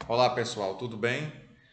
Olá pessoal, tudo bem?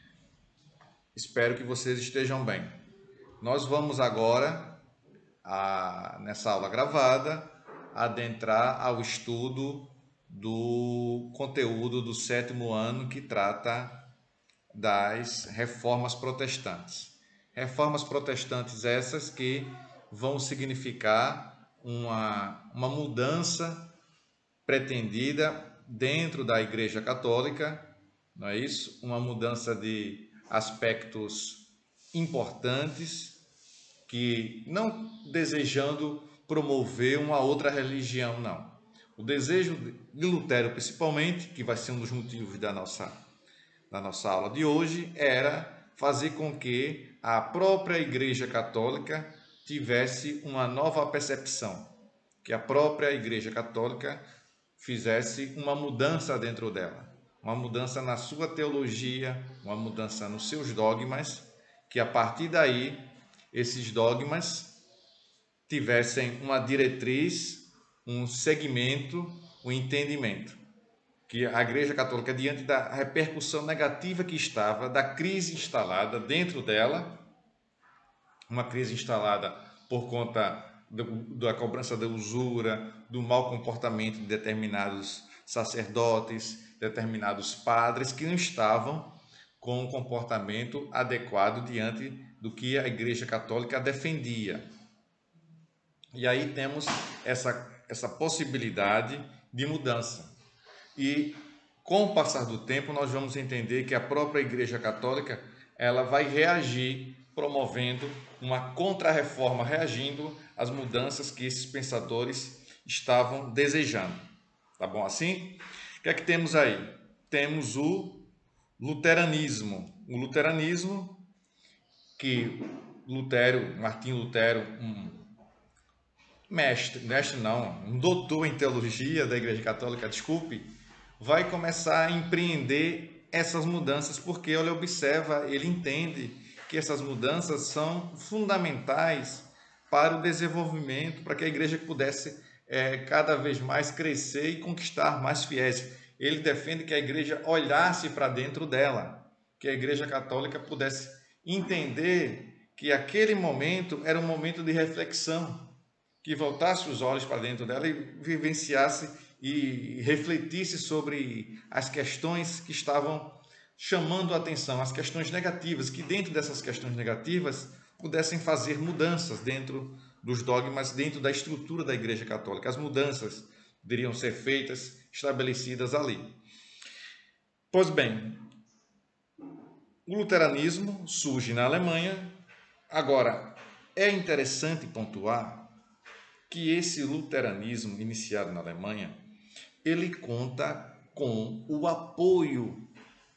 Espero que vocês estejam bem. Nós vamos agora, nessa aula gravada, adentrar ao estudo do conteúdo do sétimo ano que trata das reformas protestantes. Reformas protestantes essas que vão significar uma mudança pretendida dentro da Igreja Católica, não é isso? Uma mudança de aspectos importantes que não desejando promover uma outra religião, não. O desejo de Lutero, principalmente, que vai ser um dos motivos da nossa aula de hoje, era fazer com que a própria Igreja Católica tivesse uma nova percepção, que a própria Igreja Católica fizesse uma mudança dentro dela, uma mudança na sua teologia, uma mudança nos seus dogmas, que a partir daí esses dogmas tivessem uma diretriz, um segmento, um entendimento. Que a Igreja Católica, diante da repercussão negativa que estava, da crise instalada dentro dela, uma crise instalada por conta da cobrança da usura, do mau comportamento de determinados sacerdotes, determinados padres que não estavam com um comportamento adequado diante do que a Igreja Católica defendia. E aí temos essa possibilidade de mudança. E com o passar do tempo nós vamos entender que a própria Igreja Católica ela vai reagir promovendo uma contra-reforma, reagindo às mudanças que esses pensadores estavam desejando. Tá bom assim? O que é que temos aí? Temos o luteranismo. O luteranismo que Martinho Lutero, mestre não, um doutor em teologia da Igreja Católica, desculpe, vai começar a empreender essas mudanças, porque ele observa, ele entende que essas mudanças são fundamentais para o desenvolvimento, para que a igreja pudesse cada vez mais crescer e conquistar mais fiéis. Ele defende que a igreja olhasse para dentro dela, que a Igreja Católica pudesse entender que aquele momento era um momento de reflexão, que voltasse os olhos para dentro dela e vivenciasse e refletisse sobre as questões que estavam chamando a atenção, as questões negativas, que dentro dessas questões negativas pudessem fazer mudanças dentro dos dogmas, dentro da estrutura da Igreja Católica. As mudanças poderiam ser feitas, estabelecidas ali. Pois bem, o luteranismo surge na Alemanha. Agora, é interessante pontuar que esse luteranismo iniciado na Alemanha, ele conta com o apoio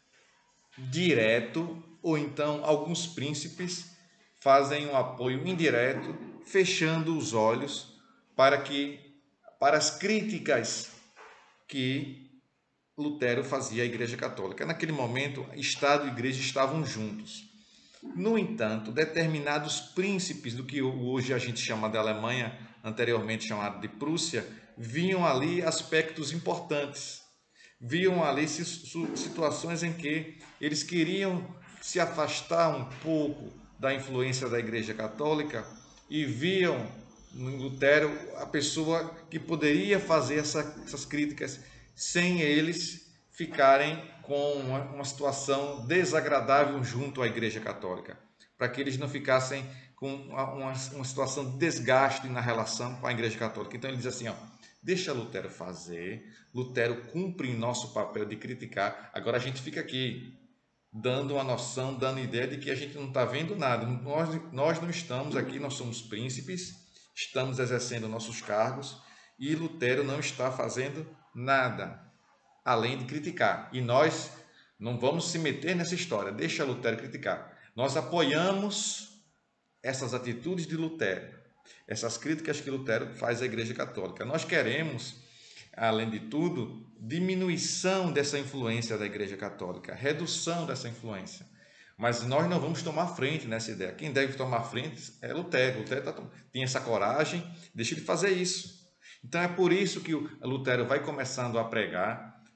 direto, ou então alguns príncipes fazem um apoio indireto, fechando os olhos para as críticas que Lutero fazia à Igreja Católica. Naquele momento, Estado e Igreja estavam juntos. No entanto, determinados príncipes do que hoje a gente chama de Alemanha, anteriormente chamado de Prússia, viam ali aspectos importantes, viam ali situações em que eles queriam se afastar um pouco da influência da Igreja Católica e viam em Lutero a pessoa que poderia fazer essas críticas sem eles ficarem com uma situação desagradável junto à Igreja Católica, para que eles não ficassem com uma situação de desgaste na relação com a Igreja Católica. Então ele diz assim, deixa Lutero fazer, Lutero cumpre nosso papel de criticar, agora a gente fica aqui dando uma noção, dando ideia de que a gente não está vendo nada, nós não estamos aqui, nós somos príncipes, estamos exercendo nossos cargos e Lutero não está fazendo nada além de criticar. E nós não vamos se meter nessa história, deixa Lutero criticar. Nós apoiamos essas atitudes de Lutero, essas críticas que Lutero faz à Igreja Católica. Nós queremos, além de tudo, diminuição dessa influência da Igreja Católica, redução dessa influência. Mas nós não vamos tomar frente nessa ideia. Quem deve tomar frente é Lutero. Lutero tem essa coragem, deixa ele fazer isso. Então é por isso que Lutero vai começando a pregar,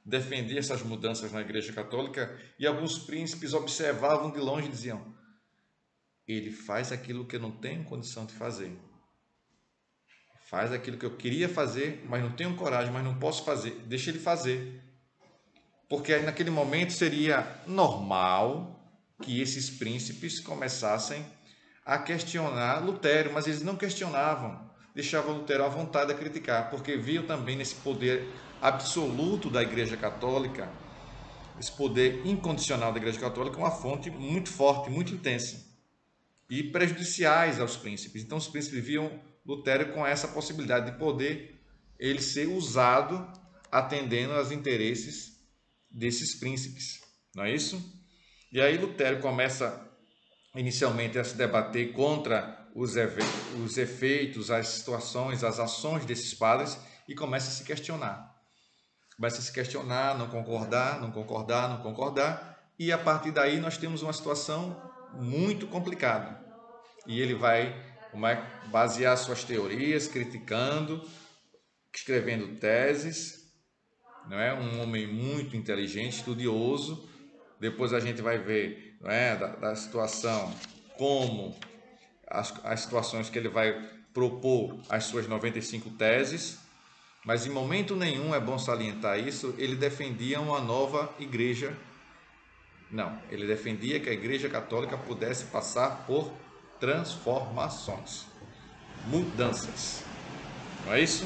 defendia essas mudanças na Igreja Católica e alguns príncipes observavam de longe e diziam: ele faz aquilo que eu não tenho condição de fazer. Faz aquilo que eu queria fazer, mas não tenho coragem, mas não posso fazer. Deixa ele fazer. Porque aí, naquele momento seria normal que esses príncipes começassem a questionar Lutero, mas eles não questionavam, deixavam Lutero à vontade a criticar, porque viam também nesse poder absoluto da Igreja Católica, esse poder incondicional da Igreja Católica, uma fonte muito forte, muito intensa e prejudiciais aos príncipes. Então os príncipes viam Lutero com essa possibilidade de poder ele ser usado atendendo aos interesses desses príncipes, não é isso? E aí Lutero começa inicialmente a se debater contra os efeitos, as situações, as ações desses padres e começa a se questionar. Começa a se questionar, não concordar, não concordar, não concordar, e a partir daí nós temos uma situação muito complicada. E ele vai basear suas teorias, criticando, escrevendo teses, não é? Um homem muito inteligente, estudioso. Depois a gente vai ver, não é, da situação, como as situações que ele vai propor as suas 95 teses, mas em momento nenhum, é bom salientar isso, ele defendia uma nova igreja. Não, ele defendia que a Igreja Católica pudesse passar por transformações, mudanças, não é isso?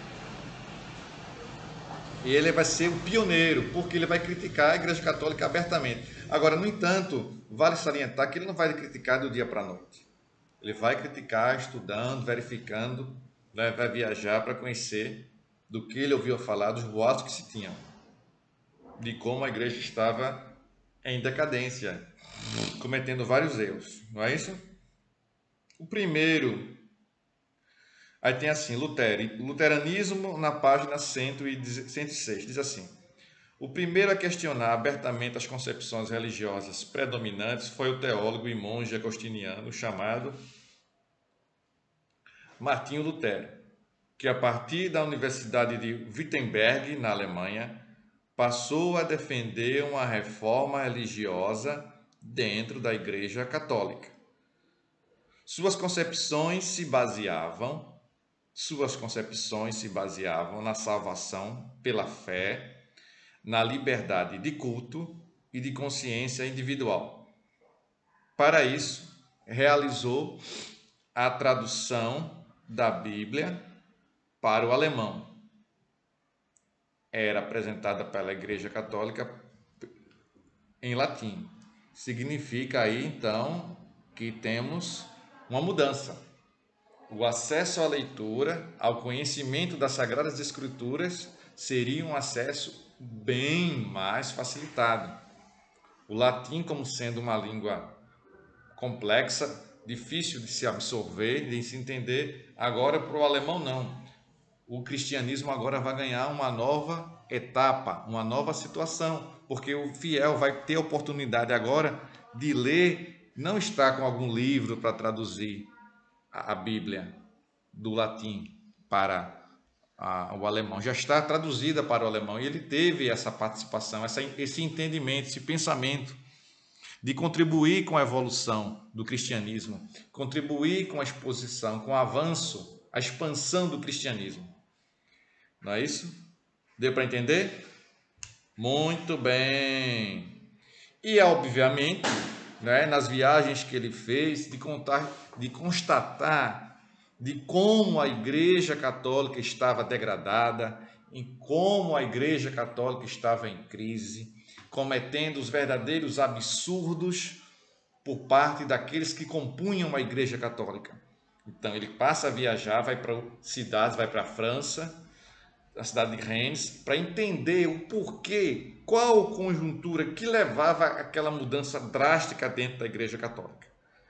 E ele vai ser o pioneiro, porque ele vai criticar a Igreja Católica abertamente. Agora, no entanto, vale salientar que ele não vai criticar do dia para a noite. Ele vai criticar estudando, verificando, vai viajar para conhecer do que ele ouviu falar, dos boatos que se tinham, de como a igreja estava em decadência, cometendo vários erros, não é isso? O primeiro, aí tem assim, Luteranismo na página 106, diz assim: o primeiro a questionar abertamente as concepções religiosas predominantes foi o teólogo e monge agostiniano chamado Martinho Lutero, que a partir da Universidade de Wittenberg, na Alemanha, passou a defender uma reforma religiosa dentro da Igreja Católica. Suas concepções se baseavam na salvação pela fé, na liberdade de culto e de consciência individual. Para isso, realizou a tradução da Bíblia para o alemão. Era apresentada pela Igreja Católica em latim. Significa aí, então, que temos uma mudança. O acesso à leitura, ao conhecimento das Sagradas Escrituras, seria um acesso bem mais facilitado. O latim, como sendo uma língua complexa, difícil de se absorver, de se entender, agora para o alemão não. O cristianismo agora vai ganhar uma nova etapa, uma nova situação, porque o fiel vai ter a oportunidade agora de ler, não está com algum livro para traduzir a Bíblia do latim para o alemão, já está traduzida para o alemão, e ele teve essa participação, esse entendimento, esse pensamento de contribuir com a evolução do cristianismo, contribuir com a exposição, com o avanço, a expansão do cristianismo. Não é isso? Deu para entender? Muito bem. E, obviamente, né, nas viagens que ele fez, de constatar de como a Igreja Católica estava degradada, em como a Igreja Católica estava em crise, cometendo os verdadeiros absurdos por parte daqueles que compunham a Igreja Católica. Então, ele passa a viajar, vai para cidades, vai para a França, a cidade de Rennes, para entender o porquê, qual conjuntura que levava àquela mudança drástica dentro da Igreja Católica.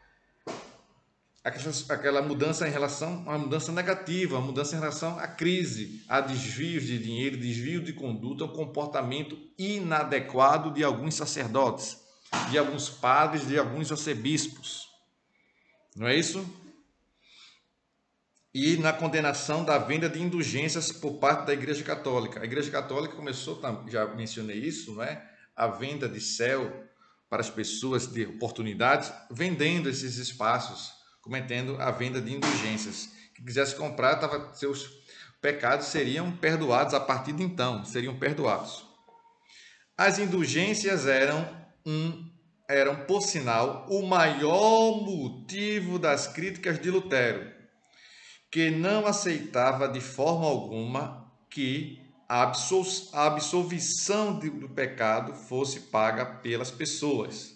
Aquela mudança em relação a uma mudança negativa, uma mudança em relação à crise, a desvios de dinheiro, desvio de conduta, um comportamento inadequado de alguns sacerdotes, de alguns padres, de alguns arcebispos. Não é isso? e na condenação da venda de indulgências por parte da Igreja Católica. A Igreja Católica começou, já mencionei isso, não é? A venda de céu para as pessoas, de oportunidades, vendendo esses espaços, cometendo a venda de indulgências. Quem quisesse comprar, seus pecados seriam perdoados a partir de então, seriam perdoados. As indulgências eram, por sinal, o maior motivo das críticas de Lutero, que não aceitava de forma alguma que a absolvição do pecado fosse paga pelas pessoas.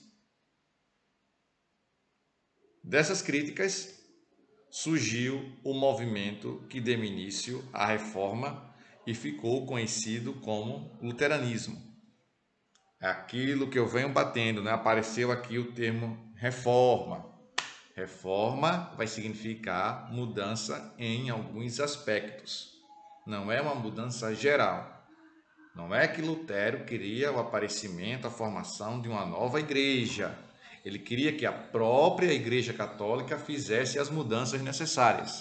Dessas críticas surgiu o movimento que deu início à Reforma e ficou conhecido como luteranismo. Aquilo que eu venho batendo, né? Apareceu aqui o termo reforma. Reforma vai significar mudança em alguns aspectos. Não é uma mudança geral. Não é que Lutero queria o aparecimento, a formação de uma nova igreja. Ele queria que a própria Igreja Católica fizesse as mudanças necessárias,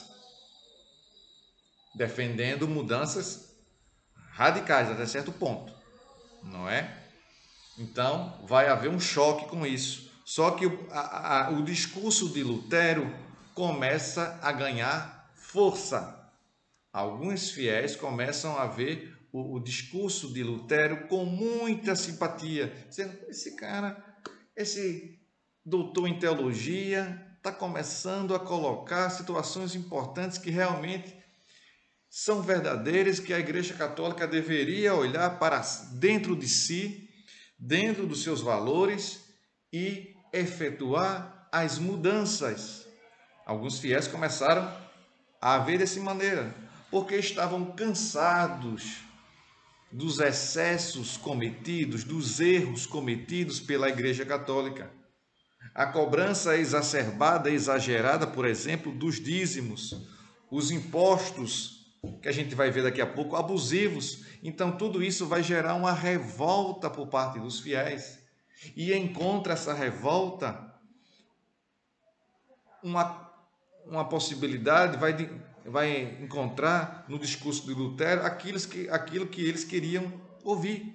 defendendo mudanças radicais até certo ponto, não é? Então, vai haver um choque com isso. Só que o discurso de Lutero começa a ganhar força. Alguns fiéis começam a ver o discurso de Lutero com muita simpatia, dizendo: esse cara, esse doutor em teologia, está começando a colocar situações importantes que realmente são verdadeiras, que a Igreja Católica deveria olhar para dentro de si, dentro dos seus valores e efetuar as mudanças. Alguns fiéis começaram a ver dessa maneira, porque estavam cansados dos excessos cometidos, dos erros cometidos pela Igreja Católica. A cobrança exacerbada, exagerada, por exemplo, dos dízimos, os impostos, que a gente vai ver daqui a pouco, abusivos. Então, tudo isso vai gerar uma revolta por parte dos fiéis. E encontra essa revolta uma possibilidade, vai encontrar no discurso de Lutero aquilo que eles queriam ouvir.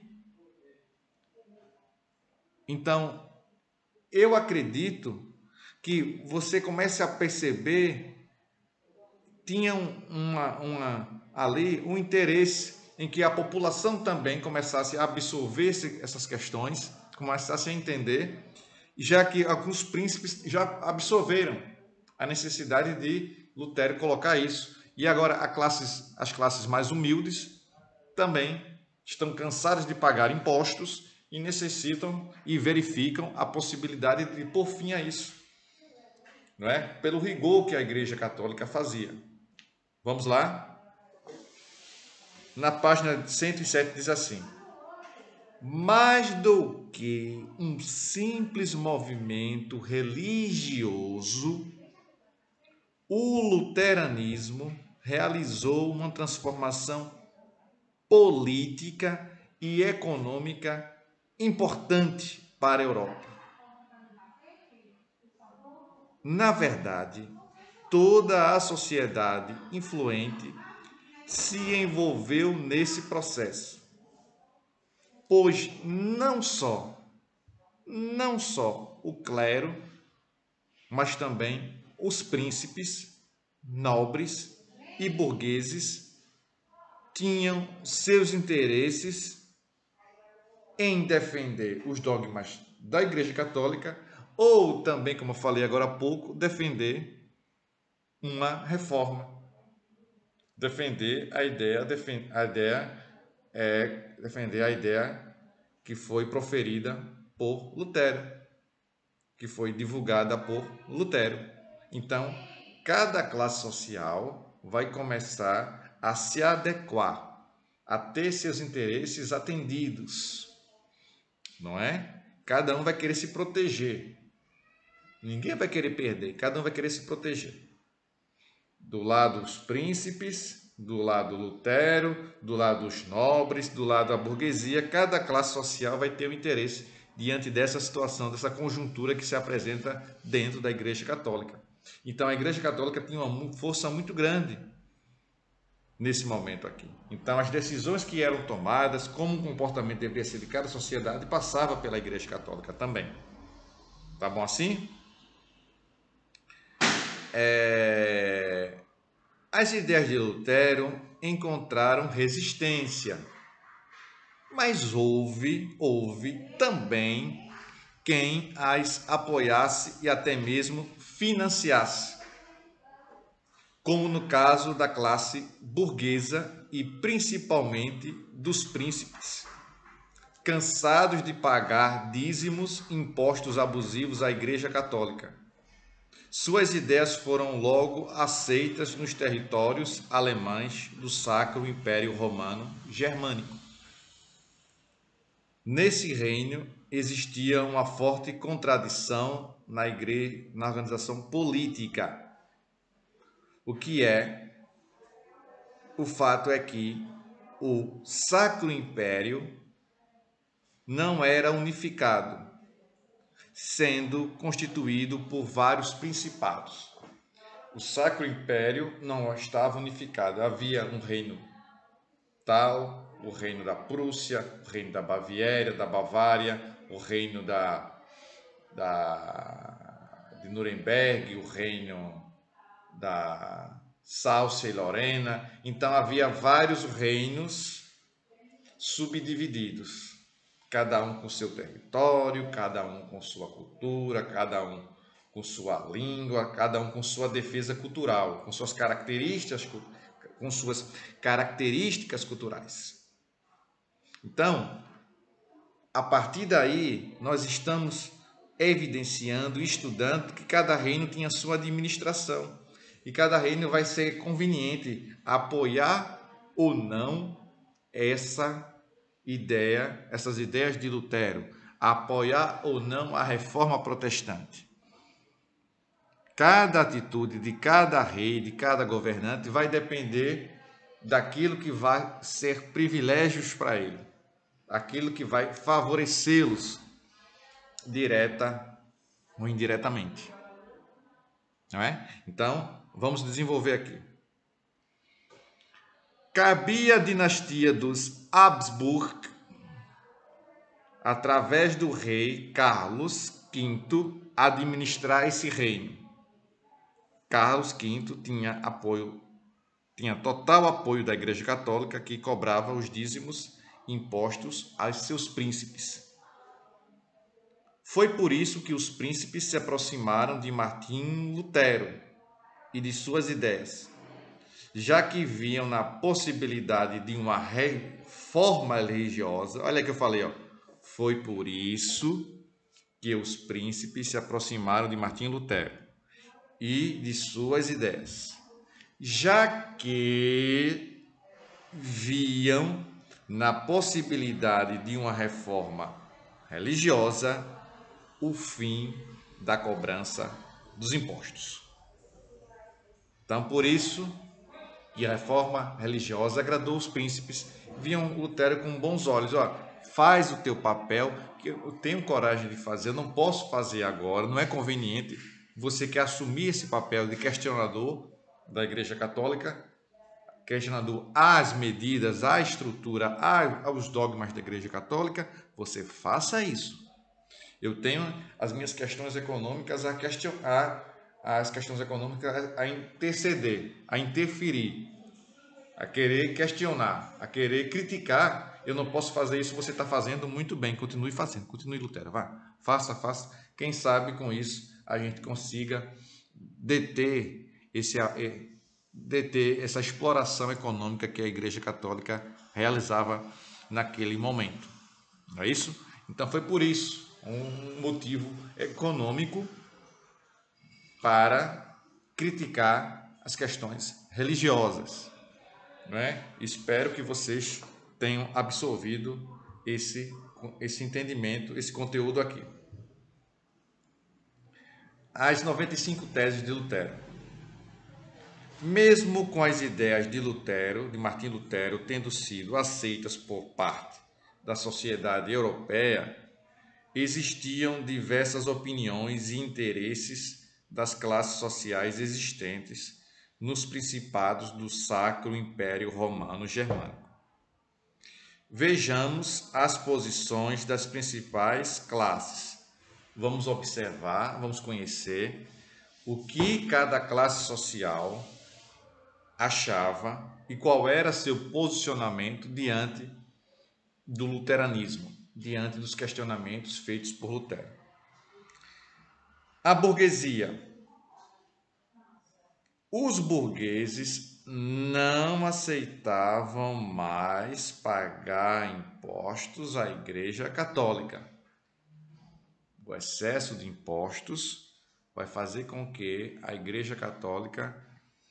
Então, eu acredito que você comece a perceber, tinha ali um interesse em que a população também começasse a absorver essas questões, começasse a entender, já que alguns príncipes já absorveram a necessidade de Lutero colocar isso. E agora as classes mais humildes também estão cansadas de pagar impostos e necessitam e verificam a possibilidade de pôr fim a isso, não é? Pelo rigor que a Igreja Católica fazia. Vamos lá? Na página 107 diz assim: mais do que um simples movimento religioso, o luteranismo realizou uma transformação política e econômica importante para a Europa. Na verdade, toda a sociedade influente se envolveu nesse processo, pois não só o clero, mas também os príncipes, nobres e burgueses tinham seus interesses em defender os dogmas da Igreja Católica ou também, como eu falei agora há pouco, defender uma reforma, defender a ideia que foi proferida por Lutero, que foi divulgada por Lutero. Então, cada classe social vai começar a se adequar, a ter seus interesses atendidos, não é? Cada um vai querer se proteger. Ninguém vai querer perder, cada um vai querer se proteger. Do lado dos príncipes, do lado Lutero, do lado dos nobres, do lado da burguesia, cada classe social vai ter um interesse diante dessa situação, dessa conjuntura que se apresenta dentro da Igreja Católica. Então a Igreja Católica tinha uma força muito grande nesse momento aqui. Então as decisões que eram tomadas, como o comportamento deveria ser de cada sociedade, passava pela Igreja Católica também. Tá bom assim? As ideias de Lutero encontraram resistência, mas houve também quem as apoiasse e até mesmo financiasse, como no caso da classe burguesa e principalmente dos príncipes, cansados de pagar dízimos, impostos abusivos à Igreja Católica. Suas ideias foram logo aceitas nos territórios alemães do Sacro Império Romano Germânico. Nesse reino existia uma forte contradição na igreja, na organização política. O fato é que o Sacro Império não era unificado, sendo constituído por vários principados. O Sacro Império não estava unificado, havia um reino tal, o reino da Prússia, o reino da Baviera, da Bavária, o reino de Nuremberg, o reino da Sáucia e Lorena. Então havia vários reinos subdivididos, cada um com seu território, cada um com sua cultura, cada um com sua língua, cada um com sua defesa cultural, com suas características culturais. Então, a partir daí, nós estamos evidenciando, estudando que cada reino tinha sua administração e cada reino vai ser conveniente apoiar ou não essas ideias de Lutero, apoiar ou não a reforma protestante. Cada atitude de cada rei, de cada governante, vai depender daquilo que vai ser privilégios para ele, aquilo que vai favorecê-los direta ou indiretamente. Não é? Então, vamos desenvolver aqui. Cabia à dinastia dos Habsburg, através do rei Carlos V, administrar esse reino. Carlos V tinha total apoio da Igreja Católica, que cobrava os dízimos impostos aos seus príncipes. Foi por isso que os príncipes se aproximaram de Martim Lutero e de suas ideias, já que viam na possibilidade de uma reforma religiosa. Olha que eu falei, ó. Foi por isso que os príncipes se aproximaram de Martim Lutero e de suas ideias, já que viam na possibilidade de uma reforma religiosa o fim da cobrança dos impostos. Então, por isso que a reforma religiosa agradou os príncipes, viam Lutero com bons olhos. Ó, faz o teu papel, que eu tenho coragem de fazer, eu não posso fazer agora, não é conveniente. Você quer assumir esse papel de questionador da Igreja Católica, questionador às medidas, à estrutura, aos dogmas da Igreja Católica, você faça isso. Eu tenho as minhas questões econômicas as questões econômicas a interceder, a interferir, a querer questionar, a querer criticar. Eu não posso fazer isso, você está fazendo muito bem, continue fazendo, continue, Lutero, vá, faça. Quem sabe com isso a gente consiga deter essa exploração econômica que a Igreja Católica realizava naquele momento. Não é isso? Então foi por isso, um motivo econômico para criticar as questões religiosas. Não é? Espero que vocês tenham absorvido esse entendimento, esse conteúdo aqui. As 95 teses de Lutero. Mesmo com as ideias de Martim Lutero, tendo sido aceitas por parte da sociedade europeia, existiam diversas opiniões e interesses das classes sociais existentes nos principados do Sacro Império Romano Germânico. Vejamos as posições das principais classes. Vamos observar, vamos conhecer o que cada classe social achava e qual era seu posicionamento diante do luteranismo, diante dos questionamentos feitos por Lutero. A burguesia. Os burgueses não aceitavam mais pagar impostos à Igreja Católica. O excesso de impostos vai fazer com que a Igreja Católica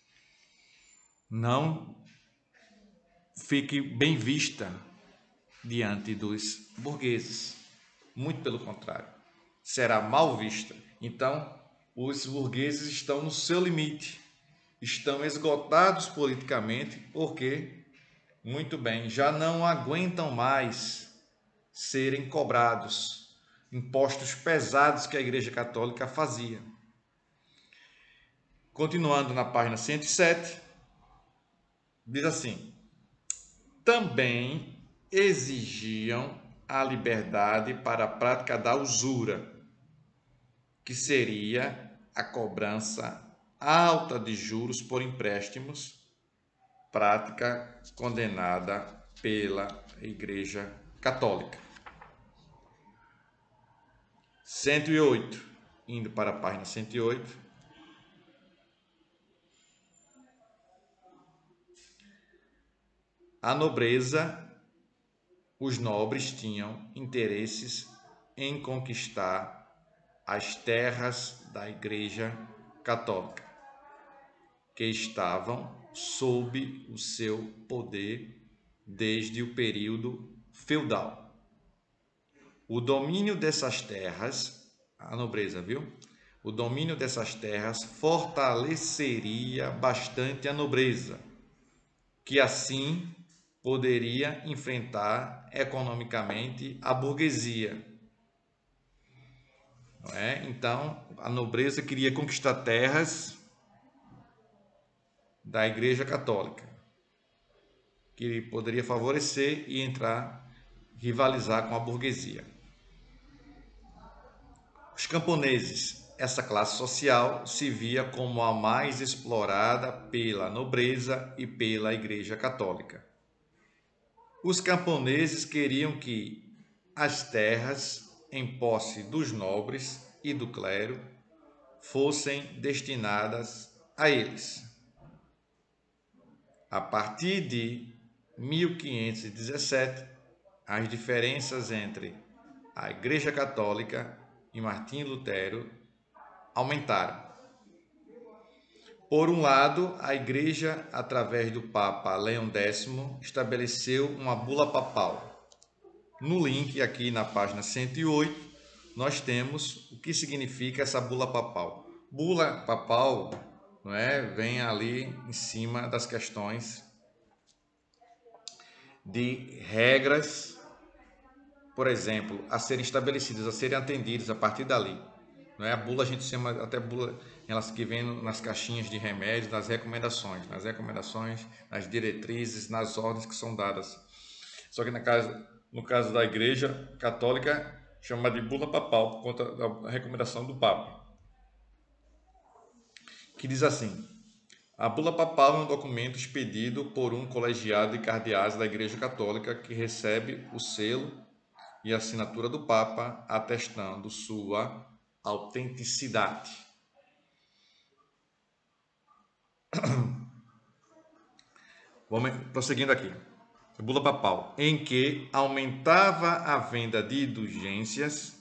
não fique bem vista diante dos burgueses. Muito pelo contrário, será mal vista. Então, os burgueses estão no seu limite, estão esgotados politicamente, porque, muito bem, já não aguentam mais serem cobrados impostos pesados que a Igreja Católica fazia. Continuando na página 107, diz assim: também exigiam a liberdade para a prática da usura, que seria a cobrança alta de juros por empréstimos, prática condenada pela Igreja Católica. 108, indo para a página 108. A nobreza, os nobres tinham interesses em conquistar as terras da Igreja Católica, que estavam sob o seu poder desde o período feudal. O domínio dessas terras, a nobreza, viu? O domínio dessas terras fortaleceria bastante a nobreza, que assim poderia enfrentar economicamente a burguesia. Não é? Então, a nobreza queria conquistar terras da Igreja Católica, que poderia favorecer e rivalizar com a burguesia. Os camponeses, essa classe social se via como a mais explorada pela nobreza e pela Igreja Católica. Os camponeses queriam que as terras em posse dos nobres e do clero fossem destinadas a eles. A partir de 1517, as diferenças entre a Igreja Católica e Martim Lutero aumentaram. Por um lado, a Igreja, através do Papa Leão X, estabeleceu uma bula papal. No link aqui na página 108, nós temos o que significa essa bula papal. Bula papal, não é, vem ali em cima das questões de regras, por exemplo, a serem estabelecidas, a serem atendidas a partir dali. Não é? A bula a gente chama até bula, elas que vêm nas caixinhas de remédios, nas recomendações, nas diretrizes, nas ordens que são dadas. Só que no caso da Igreja Católica, chama de bula papal, por conta da recomendação do Papa, que diz assim: a bula papal é um documento expedido por um colegiado de cardeais da Igreja Católica que recebe o selo e a assinatura do Papa, atestando sua autenticidade. Vamos prosseguindo aqui. Bula papal, em que aumentava a venda de indulgências,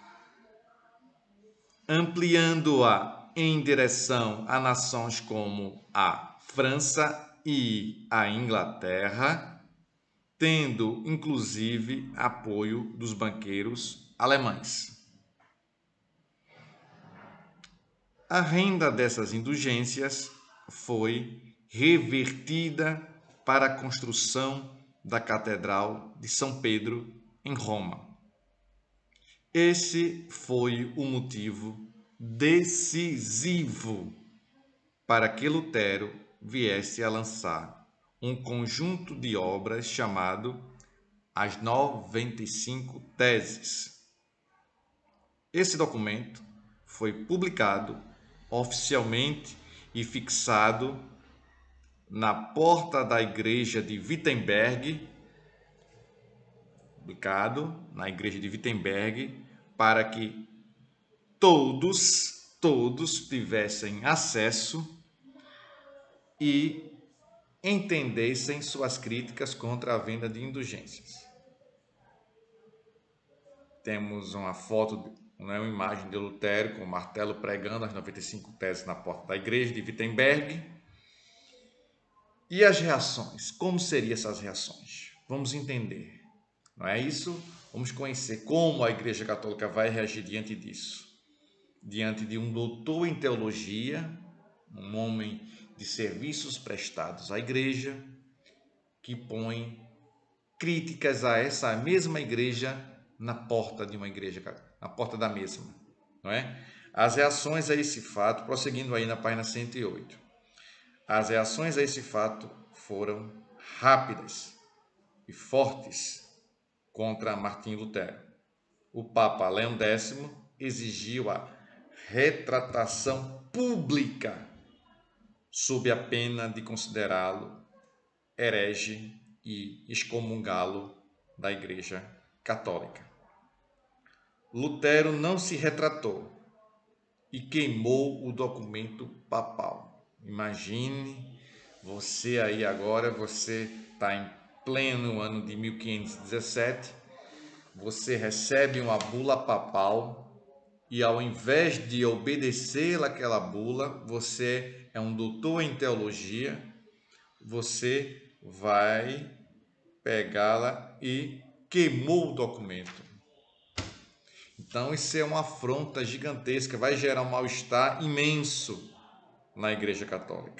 ampliando-a em direção a nações como a França e a Inglaterra, tendo inclusive apoio dos banqueiros alemães. A renda dessas indulgências foi revertida para a construção da Catedral de São Pedro, em Roma. Esse foi o motivo decisivo para que Lutero viesse a lançar um conjunto de obras chamado As 95 Teses. Esse documento foi publicado oficialmente e fixado na porta da igreja de Wittenberg, para que todos tivessem acesso e entendessem suas críticas contra a venda de indulgências. Temos uma foto, uma imagem de Lutero com o martelo pregando as 95 teses na porta da igreja de Wittenberg. E as reações? Como seriam essas reações? Vamos entender, não é isso? Vamos conhecer como a Igreja Católica vai reagir diante disso. Diante de um doutor em teologia, um homem de serviços prestados à Igreja, que põe críticas a essa mesma igreja na porta de uma igreja, na porta da mesma, não é? As reações a esse fato, prosseguindo aí na página 108. As reações a esse fato foram rápidas e fortes contra Martim Lutero. O Papa Leão X exigiu a retratação pública sob a pena de considerá-lo herege e excomungá-lo da Igreja Católica. Lutero não se retratou e queimou o documento papal. Imagine você aí agora, você está em pleno ano de 1517, você recebe uma bula papal e ao invés de obedecer àquela bula, você é um doutor em teologia, você vai pegá-la e queimou o documento. Então isso é uma afronta gigantesca, vai gerar um mal-estar imenso na Igreja Católica.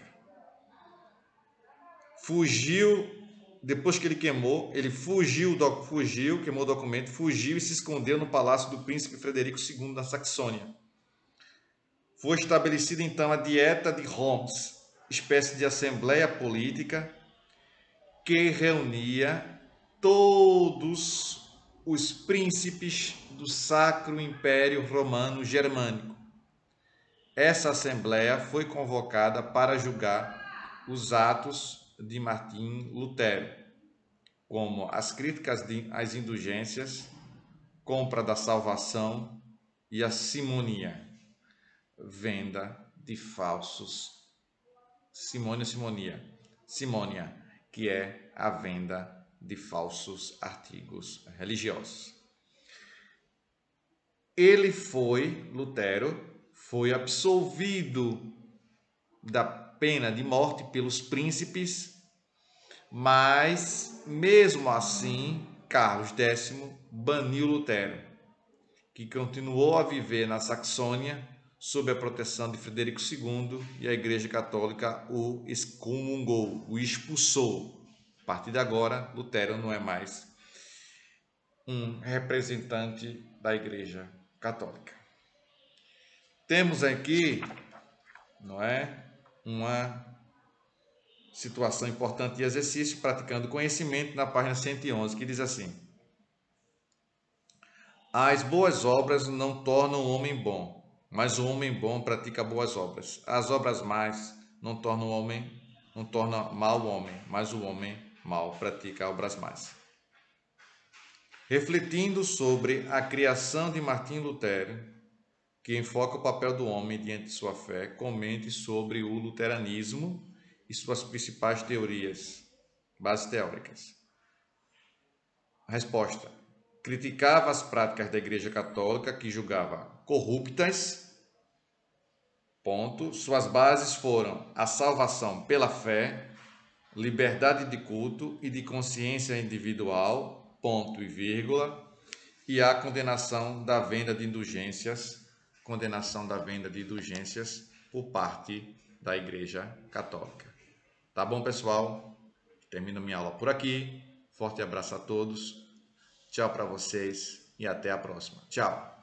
Fugiu, depois que ele queimou, ele queimou o documento, fugiu e se escondeu no palácio do príncipe Frederico II da Saxônia. Foi estabelecida então a Dieta de Worms, espécie de assembleia política que reunia todos os príncipes do Sacro Império Romano Germânico. Essa assembleia foi convocada para julgar os atos de Martim Lutero, como as críticas às indulgências, compra da salvação e a simonia, venda de falsos, simonia, que é a venda de falsos artigos religiosos. Lutero foi absolvido da pena de morte pelos príncipes, mas mesmo assim Carlos X baniu Lutero, que continuou a viver na Saxônia sob a proteção de Frederico II, e a Igreja Católica o excomungou, o expulsou. A partir de agora, Lutero não é mais um representante da Igreja Católica. Temos aqui, não é, uma situação importante de exercício, praticando conhecimento, na página 111, que diz assim: as boas obras não tornam o homem bom, mas o homem bom pratica boas obras. As obras más não tornam mal o homem, mas o homem mau pratica obras más. Refletindo sobre a criação de Martim Lutero, que enfoca o papel do homem diante de sua fé, comente sobre o luteranismo e suas principais teorias, bases teóricas. Resposta: criticava as práticas da Igreja Católica, que julgava corruptas. Ponto. Suas bases foram a salvação pela fé, liberdade de culto e de consciência individual, ponto e vírgula, e a condenação da venda de indulgências, por parte da Igreja Católica. Tá bom, pessoal? Termino minha aula por aqui. Forte abraço a todos. Tchau para vocês e até a próxima. Tchau.